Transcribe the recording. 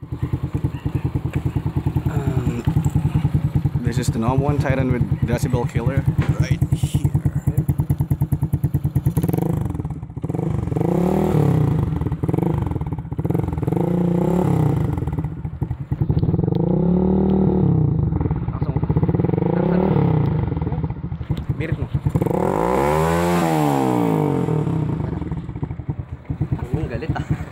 This is the normal one, Titan with decibel killer right here. Birit mo. Ang galit ah.